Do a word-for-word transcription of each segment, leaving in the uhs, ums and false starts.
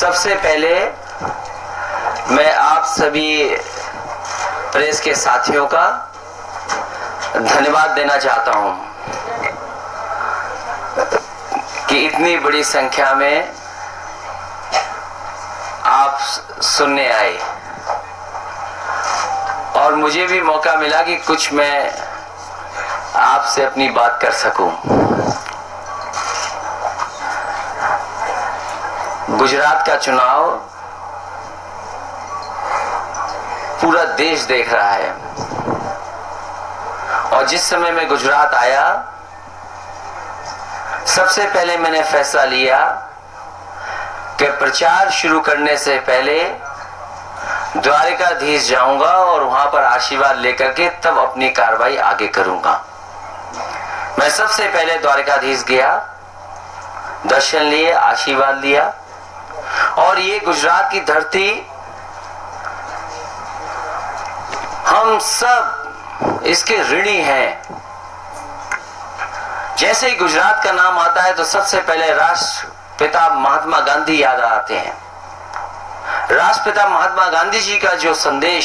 सबसे पहले मैं आप सभी प्रेस के साथियों का धन्यवाद देना चाहता हूं कि इतनी बड़ी संख्या में आप सुनने आए और मुझे भी मौका मिला कि कुछ मैं आपसे अपनी बात कर सकूं। गुजरात का चुनाव पूरा देश देख रहा है और जिस समय मैं गुजरात आया सबसे पहले मैंने फैसला लिया कि प्रचार शुरू करने से पहले द्वारकाधीश जाऊंगा और वहां पर आशीर्वाद लेकर के तब अपनी कार्रवाई आगे करूंगा। मैं सबसे पहले द्वारकाधीश गया, दर्शन लिए, आशीर्वाद लिया और ये गुजरात की धरती हम सब इसके ऋणी हैं। जैसे ही गुजरात का नाम आता है तो सबसे पहले राष्ट्रपिता महात्मा गांधी याद आते हैं। राष्ट्रपिता महात्मा गांधी जी का जो संदेश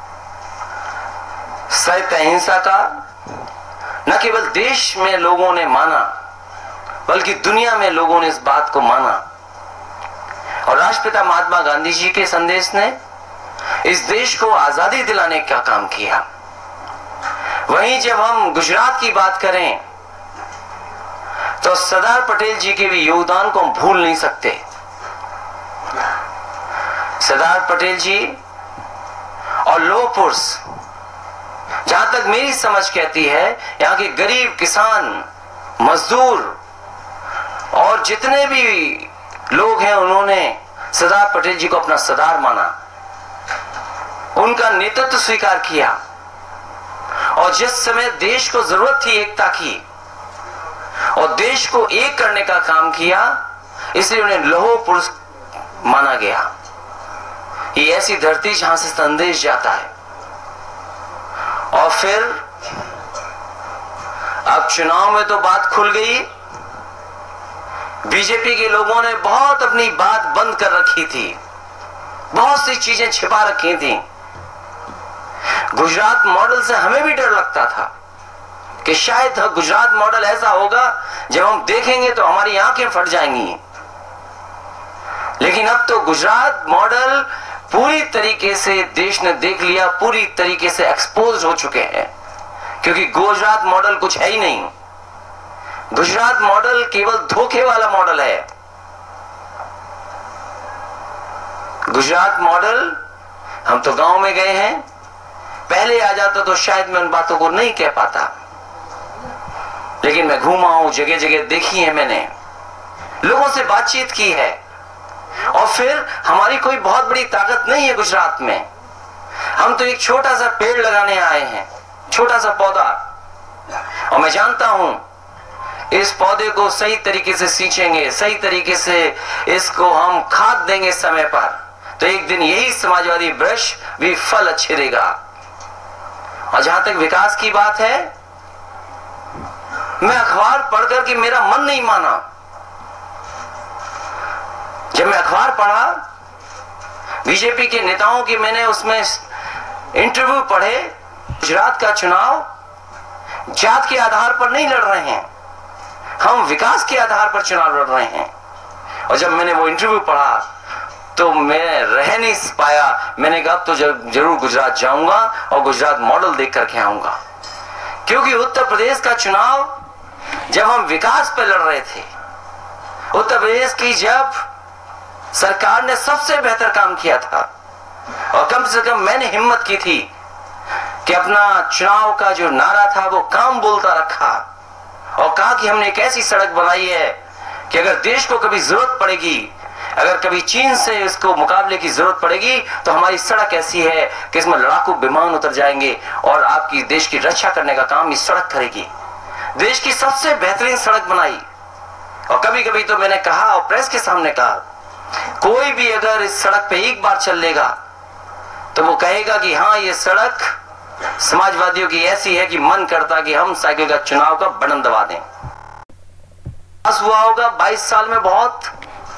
सत्य अहिंसा का न केवल देश में लोगों ने माना बल्कि दुनिया में लोगों ने इस बात को माना और राष्ट्रपिता महात्मा गांधी जी के संदेश ने इस देश को आजादी दिलाने का काम किया। वहीं जब हम गुजरात की बात करें तो सरदार पटेल जी के भी योगदान को हम भूल नहीं सकते। सरदार पटेल जी और लौह पुरुष, जहां तक मेरी समझ कहती है, यहां के गरीब किसान, मजदूर और जितने भी लोग हैं उन्होंने सरदार पटेल जी को अपना सरदार माना, उनका नेतृत्व स्वीकार किया और जिस समय देश को जरूरत थी एकता की और देश को एक करने का काम किया, इसलिए उन्हें लौह पुरुष माना गया। ये ऐसी धरती जहां से संदेश जाता है। और फिर अब चुनाव में तो बात खुल गई। बीजेपी के लोगों ने बहुत अपनी बात बंद कर रखी थी, बहुत सी चीजें छिपा रखी थी। गुजरात मॉडल से हमें भी डर लगता था कि शायद गुजरात मॉडल ऐसा होगा जब हम देखेंगे तो हमारी आंखें फट जाएंगी। लेकिन अब तो गुजरात मॉडल पूरी तरीके से देश ने देख लिया, पूरी तरीके से एक्सपोज हो चुके हैं, क्योंकि गुजरात मॉडल कुछ है ही नहीं। गुजरात मॉडल केवल धोखे वाला मॉडल है। गुजरात मॉडल, हम तो गांव में गए हैं, पहले आ जाता तो शायद मैं उन बातों को नहीं कह पाता, लेकिन मैं घूमा हूं, जगह जगह देखी है, मैंने लोगों से बातचीत की है। और फिर हमारी कोई बहुत बड़ी ताकत नहीं है गुजरात में। हम तो एक छोटा सा पेड़ लगाने आए हैं, छोटा सा पौधा, और मैं जानता हूं इस पौधे को सही तरीके से सींचेंगे, सही तरीके से इसको हम खाद देंगे समय पर, तो एक दिन यही समाजवादी वृक्ष भी फल अच्छे देगा। और जहां तक विकास की बात है, मैं अखबार पढ़कर के मेरा मन नहीं माना। जब मैं अखबार पढ़ा, बीजेपी के नेताओं की मैंने उसमें इंटरव्यू पढ़े। गुजरात का चुनाव जात के आधार पर नहीं लड़ रहे हैं, हम विकास के आधार पर चुनाव लड़ रहे हैं। और जब मैंने वो इंटरव्यू पढ़ा तो मैं रह नहीं पाया। मैंने कहा तो जरूर गुजरात जाऊंगा और गुजरात मॉडल देख करके आऊंगा, क्योंकि उत्तर प्रदेश का चुनाव जब हम विकास पर लड़ रहे थे, उत्तर प्रदेश की जब सरकार ने सबसे बेहतर काम किया था और कम से कम मैंने हिम्मत की थी कि अपना चुनाव का जो नारा था वो काम बोलता रखा और कहा कि हमने एक ऐसी सड़क बनाई है कि अगर देश को कभी जरूरत पड़ेगी, अगर कभी चीन से इसको मुकाबले की जरूरत पड़ेगी, तो हमारी सड़क ऐसी है कि इसमें लड़ाकू विमान उतर जाएंगे और आपकी देश की रक्षा करने का काम इस सड़क करेगी। देश की सबसे बेहतरीन सड़क बनाई। और कभी कभी तो मैंने कहा और प्रेस के सामने कहा, कोई भी अगर इस सड़क पे एक बार चल लेगा तो वो कहेगा कि हाँ, ये सड़क समाजवादियों की ऐसी है कि मन करता कि हम साइकिल का चुनाव का बटन दबा दें। हुआ होगा बाईस साल में बहुत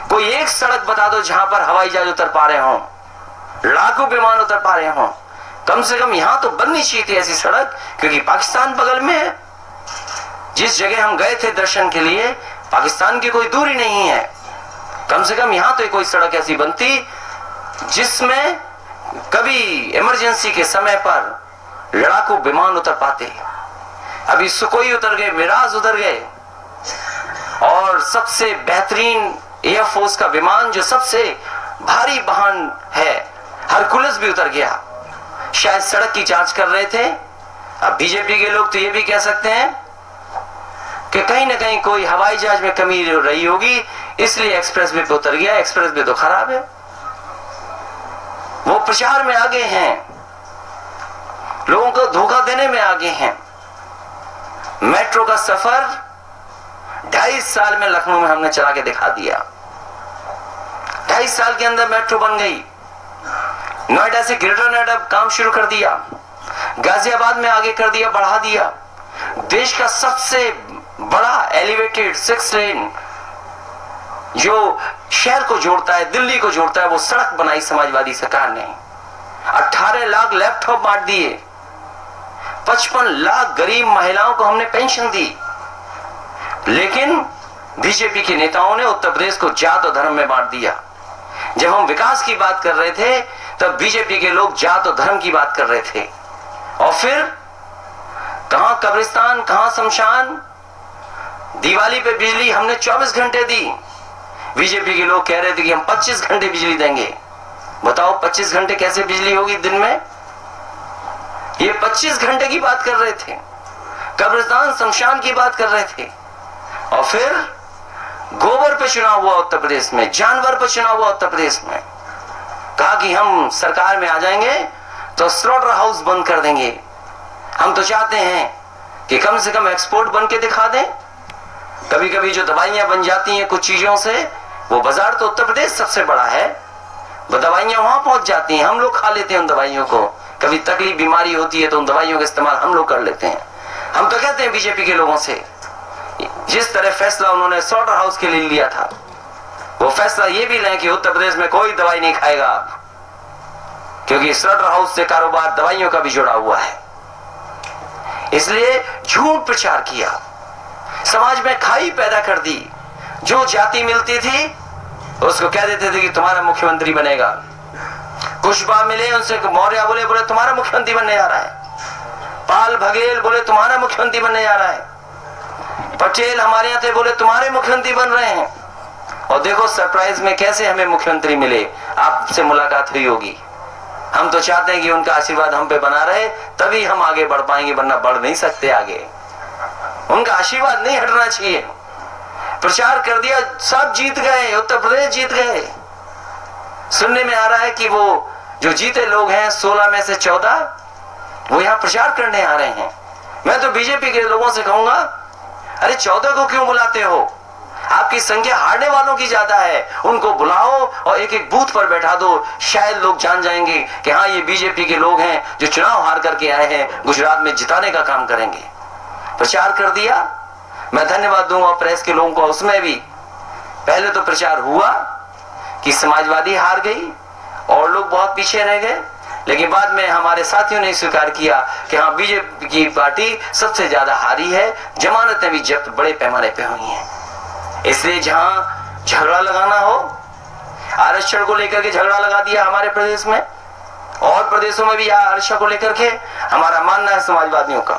कोई एक सड़क बता दो जहां पर हवाई जहाज उतर पा रहे हों, लाखों विमान उतर पा रहे हों। कम से कम यहां तो बननी चाहिए थी ऐसी सड़क, क्योंकि पाकिस्तान बगल में है। जिस जगह हम गए थे दर्शन के लिए, पाकिस्तान की कोई दूरी नहीं है। कम से कम यहां तो कोई सड़क ऐसी बनती जिसमें कभी इमरजेंसी के समय पर लड़ाकू विमान उतर पाते। अभी सुकोई उतर गए, मिराज उतर गए, और सबसे बेहतरीन एयरफोर्स का विमान जो सबसे भारी वाहन है, हरकुलस भी उतर गया। शायद सड़क की जांच कर रहे थे। अब बीजेपी के लोग तो ये भी कह सकते हैं कि कहीं ना कहीं कोई हवाई जहाज में कमी रही होगी, इसलिए एक्सप्रेसवे पे उतर गया। एक्सप्रेसवे तो खराब है। वो प्रचार में आगे हैं, लोगों को धोखा देने में आगे हैं। मेट्रो का सफर ढाई साल में लखनऊ में हमने चला के दिखा दिया। ढाई साल के अंदर मेट्रो बन गई। नोएडा से ग्रेटर नोएडा काम शुरू कर दिया, गाजियाबाद में आगे कर दिया, बढ़ा दिया। देश का सबसे बड़ा एलिवेटेड सिक्स लेन जो शहर को जोड़ता है, दिल्ली को जोड़ता है, वो सड़क बनाई समाजवादी सरकार ने। अठारह लाख लैपटॉप बांट दिए, पचपन लाख गरीब महिलाओं को हमने पेंशन दी। लेकिन बीजेपी के नेताओं ने उत्तर प्रदेश को जात और धर्म में बांट दिया। जब हम विकास की बात कर रहे थे तब बीजेपी के लोग जात और धर्म की बात कर रहे थे। और फिर कहां कब्रिस्तान, कहां शमशान। दिवाली पे बिजली हमने चौबीस घंटे दी। बीजेपी के लोग कह रहे थे कि हम पच्चीस घंटे बिजली देंगे। बताओ पच्चीस घंटे कैसे बिजली होगी दिन में? ये पच्चीस घंटे की बात कर रहे थे, कब्रिस्तान शमशान की बात कर रहे थे। और फिर गोबर पे चुनाव हुआ उत्तर प्रदेश में, जानवर पे चुनाव हुआ उत्तर प्रदेश में। कहा कि हम सरकार में आ जाएंगे तो स्लॉटर हाउस बंद कर देंगे। हम तो चाहते हैं कि कम से कम एक्सपोर्ट बन के दिखा दें। कभी कभी जो दवाइयां बन जाती हैं कुछ चीजों से, वो बाजार तो उत्तर प्रदेश सबसे बड़ा है, वो दवाइयां वहां पहुंच जाती हैं, हम लोग खा लेते हैं उन दवाइयों को। कभी तकलीफ बीमारी होती है तो उन दवाइयों का इस्तेमाल हम लोग कर लेते हैं। हम तो कहते हैं बीजेपी के लोगों से, जिस तरह फैसला उन्होंने स्लॉटर हाउस के लिए लिया था, वो फैसला ये भी लें कि उत्तर प्रदेश में कोई दवाई नहीं खाएगा आप, क्योंकि स्लॉटर हाउस से कारोबार दवाइयों का भी जुड़ा हुआ है। इसलिए झूठ प्रचार किया, समाज में खाई पैदा कर दी। जो जाति मिलती थी उसको कह देते थे कि तुम्हारा मुख्यमंत्री बनेगा। कुशबा मिले उनसे, मौर्य बोले बोले तुम्हारा मुख्यमंत्री बनने जा रहा है। पाल बघेल बोले तुम्हारा मुख्यमंत्री बनने जा रहा है। पटेल हमारे यहाँ थे, बोले तुम्हारे मुख्यमंत्री बन रहे हैं। और देखो सरप्राइज में कैसे हमें मुख्यमंत्री मिले। आपसे मुलाकात हुई होगी। हम तो चाहते हैं कि उनका आशीर्वाद हम पे बना रहे, तभी हम आगे बढ़ पाएंगे, वरना बढ़ नहीं सकते आगे। उनका आशीर्वाद नहीं हटना चाहिए। प्रचार कर दिया, सब जीत गए, उत्तर प्रदेश जीत गए। सुनने में आ रहा है कि वो जो जीते लोग हैं सोलह में से चौदह, वो यहाँ प्रचार करने आ रहे हैं। मैं तो बीजेपी के लोगों से कहूंगा, अरे चौदह को क्यों बुलाते हो? आपकी संख्या हारने वालों की ज्यादा है। उनको बुलाओ और एक एक बूथ पर बैठा दो। शायद लोग जान जाएंगे कि हाँ ये बीजेपी के लोग हैं जो चुनाव हार करके आए हैं, गुजरात में जिताने का काम करेंगे। प्रचार कर दिया। मैं धन्यवाद दूंगा प्रेस के लोगों को। उसमें भी पहले तो प्रचार हुआ कि समाजवादी हार गई और लोग बहुत पीछे रह गए, लेकिन बाद में हमारे साथियों ने स्वीकार किया कि हाँ बीजेपी की पार्टी सबसे ज्यादा हारी है। जमानतें भी जब्त बड़े पैमाने पे हुई हैं। इसलिए जहां झगड़ा लगाना हो, आरक्षण को लेकर के झगड़ा लगा दिया हमारे प्रदेश में, और प्रदेशों में भी आरक्षण को लेकर के हमारा मानना है समाजवादियों का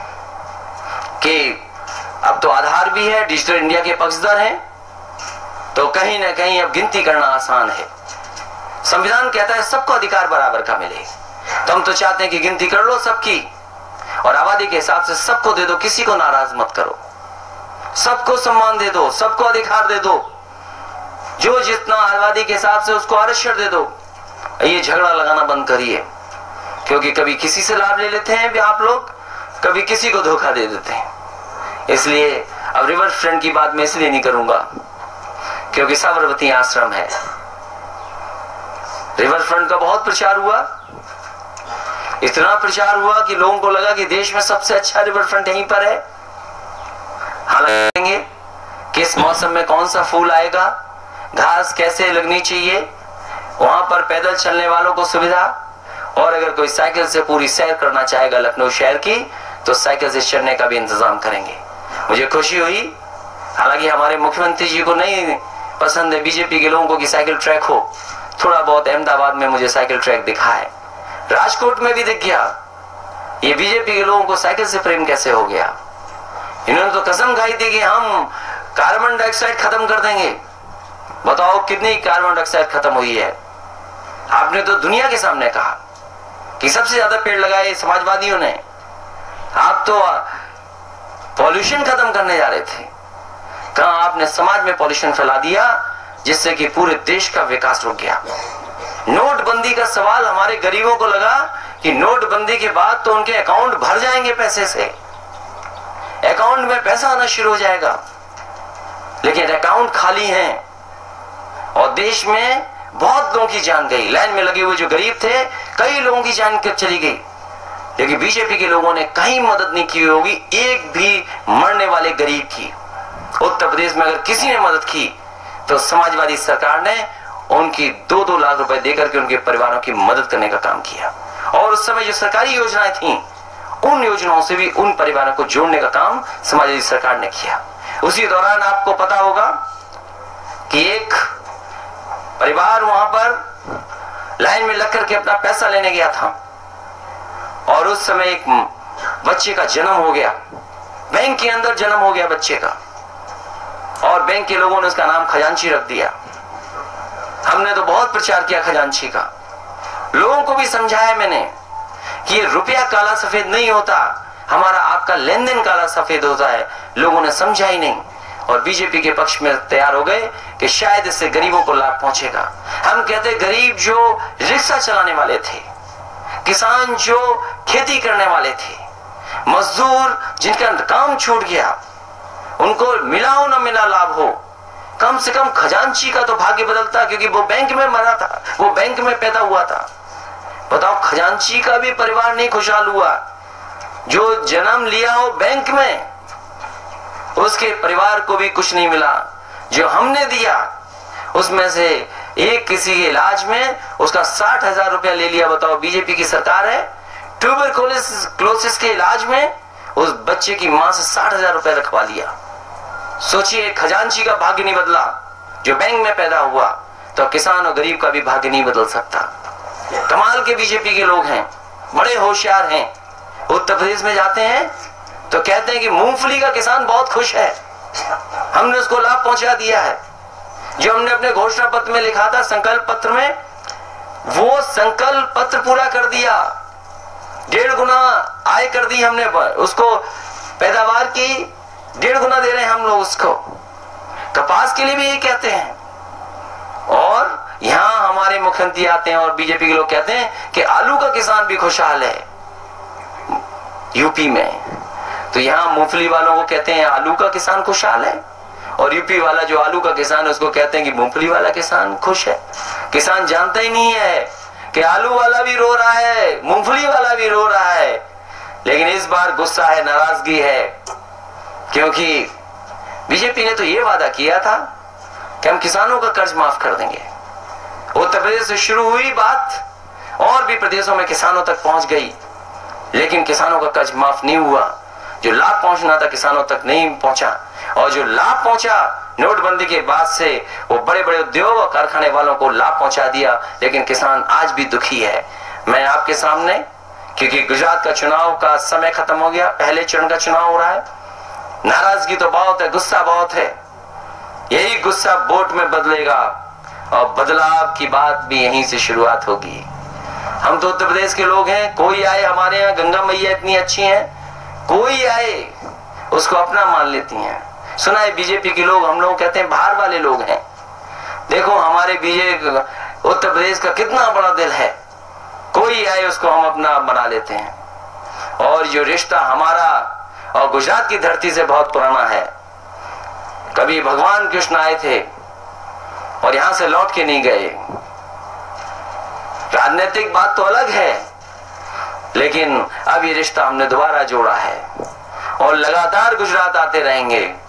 कि अब तो आधार भी है, डिजिटल इंडिया के पक्षधर हैं, तो कहीं ना कहीं अब गिनती करना आसान है। संविधान कहता है सबको अधिकार बराबर का मिले, तो हम तो चाहते हैं कि गिनती कर लो सबकी, और आबादी के हिसाब से सबको दे दो, किसी को नाराज मत करो, सबको सम्मान दे दो, सबको अधिकार दे दो। जो जितना आबादी के हिसाब से उसको आरक्षण दे दो। ये झगड़ा लगाना बंद करिए, क्योंकि कभी किसी से लाभ ले लेते हैं आप लोग, कभी किसी को धोखा दे देते हैं। इसलिए अब रिवर फ्रंट की बात मैं इसलिए नहीं करूंगा क्योंकि साबरमती आश्रम है। रिवर फ्रंट का बहुत प्रचार हुआ, इतना प्रचार हुआ कि लोगों को लगा कि देश में सबसे अच्छा रिवर फ्रंट यहीं पर है। हालांकि किस मौसम में कौन सा फूल आएगा, घास कैसे लगनी चाहिए, वहां पर पैदल चलने वालों को सुविधा, और अगर कोई साइकिल से पूरी सैर करना चाहेगा लखनऊ शहर की तो साइकिल से चढ़ने का भी इंतजाम करेंगे। मुझे खुशी हुई, हालांकि हमारे मुख्यमंत्री जी को नहीं पसंद है बीजेपी के लोगों को कि साइकिल ट्रैक हो, थोड़ा बहुत अहमदाबाद में मुझे साइकिल ट्रैक दिखा है, राजकोट में भी दिख गया। ये बीजेपी के लोगों को साइकिल से प्रेम कैसे हो गया? इन्होंने तो कसम खाई थी कि हम कार्बन डाइऑक्साइड खत्म कर देंगे। बताओ कितनी कार्बन डाइऑक्साइड खत्म हुई है? आपने तो दुनिया के सामने कहा कि सबसे ज्यादा पेड़ लगाए समाजवादियों ने। आप तो पॉल्यूशन खत्म करने जा रहे थे, कहां आपने समाज में पॉल्यूशन फैला दिया जिससे कि पूरे देश का विकास रुक गया। नोटबंदी का सवाल हमारे गरीबों को लगा कि नोटबंदी के बाद तो उनके अकाउंट भर जाएंगे पैसे से, अकाउंट में पैसा आना शुरू हो जाएगा, लेकिन अकाउंट खाली हैं और देश में बहुत लोगों की जान गई। लाइन में लगे हुए जो गरीब थे, कई लोगों की जान चली गई, लेकिन बीजेपी के लोगों ने कहीं मदद नहीं की होगी एक भी मरने वाले गरीब की। उत्तर प्रदेश में अगर किसी ने मदद की तो समाजवादी सरकार ने उनकी दो दो लाख रुपए देकर के उनके परिवारों की मदद करने का काम किया। और उस समय जो सरकारी योजनाएं थी उन योजनाओं से भी उन परिवारों को जोड़ने का काम समाजवादी सरकार ने किया। उसी दौरान आपको पता होगा कि एक परिवार वहां पर लाइन में लग करके अपना पैसा लेने गया था और उस समय एक बच्चे का जन्म हो गया, बैंक के अंदर जन्म हो गया बच्चे का, और बैंक के लोगों ने उसका नाम खजांची रख दिया। हमने तो बहुत प्रचार किया खजांची का, लोगों को भी समझाया मैंने कि ये रुपया काला सफेद नहीं होता, हमारा आपका लेन देन काला सफेद होता है। लोगों ने समझा ही नहीं और बीजेपी के पक्ष में तैयार हो गए कि शायद इससे गरीबों को लाभ पहुंचेगा। हम कहते गरीब जो रिक्शा चलाने वाले थे, किसान जो खेती करने वाले थे, मजदूर जिनका काम छूट गया, उनको मिला हो ना मिला लाभ हो, कम से कम खजांची का तो भाग्य बदलता, क्योंकि वो बैंक में मरा था, वो बैंक में पैदा हुआ था। बताओ खजांची का भी परिवार नहीं खुशहाल हुआ, जो जन्म लिया हो बैंक में उसके परिवार को भी कुछ नहीं मिला। जो हमने दिया उसमें से एक किसी के इलाज में उसका साठ हजार रुपया ले लिया। बताओ बीजेपी की सरकार है, ट्यूबरकुलोसिस के इलाज में उस बच्चे की मां से साठ हजार रुपया रखवा लिया। सोचिए खजांची का भाग्य नहीं बदला, जो बैंक में पैदा हुआ, तो किसान और गरीब का भी भाग्य नहीं बदल सकता। कमाल के बीजेपी के लोग हैं, बड़े होशियार हैं। उत्तर प्रदेश में जाते हैं तो कहते हैं कि मूंगफली का किसान बहुत खुश है, हमने उसको लाभ पहुंचा दिया है। जो हमने अपने घोषणा पत्र में लिखा था, संकल्प पत्र में, वो संकल्प पत्र पूरा कर दिया। डेढ़ गुना आय कर दी हमने, पर उसको पैदावार की डेढ़ गुना दे रहे हैं हम लोग उसको। कपास के लिए भी ये कहते हैं। और यहां हमारे मुख्यमंत्री आते हैं और बीजेपी के लोग कहते हैं कि आलू का किसान भी खुशहाल है यूपी में, तो यहां मूंगफली वालों को कहते हैं आलू का किसान खुशहाल है, और यूपी वाला जो आलू का किसान है उसको कहते हैं कि मूंगफली वाला किसान खुश है। किसान जानता ही नहीं है कि आलू वाला भी रो रहा है, मूंगफली वाला भी रो रहा है। लेकिन इस बार गुस्सा है, नाराजगी है, क्योंकि बीजेपी ने तो ये वादा किया था कि हम किसानों का कर्ज माफ कर देंगे। उत्तर प्रदेश से शुरू हुई बात और भी प्रदेशों में किसानों तक पहुंच गई, लेकिन किसानों का कर्ज माफ नहीं हुआ। जो लाभ पहुंचना था किसानों तक नहीं पहुंचा, और जो लाभ पहुंचा नोटबंदी के बाद से वो बड़े बड़े उद्योग और कारखाने वालों को लाभ पहुंचा दिया। लेकिन किसान आज भी दुखी है। मैं आपके सामने, क्योंकि गुजरात का चुनाव का समय खत्म हो गया, पहले चरण का चुनाव हो रहा है, नाराजगी तो बहुत है, गुस्सा बहुत है। यही गुस्सा वोट में बदलेगा और बदलाव की बात भी यहीं से शुरुआत होगी। हम तो उत्तर प्रदेश के लोग हैं, कोई आए हमारे यहाँ, गंगा मैया इतनी अच्छी हैं, कोई आए उसको अपना मान लेती हैं। सुना है बीजेपी के लोग, हम लोग कहते हैं बाहर वाले लोग हैं। देखो हमारे बीजेपी उत्तर प्रदेश का कितना बड़ा दिल है, कोई आए उसको हम अपना बना लेते हैं। और जो रिश्ता हमारा और गुजरात की धरती से बहुत पुराना है, कभी भगवान कृष्ण आए थे और यहां से लौट के नहीं गए। राजनीतिक बात तो अलग है, लेकिन अब ये रिश्ता हमने दोबारा जोड़ा है और लगातार गुजरात आते रहेंगे।